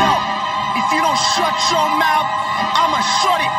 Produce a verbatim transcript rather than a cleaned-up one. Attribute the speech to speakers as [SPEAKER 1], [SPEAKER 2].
[SPEAKER 1] Yo, if you don't shut your mouth, I'ma shut it.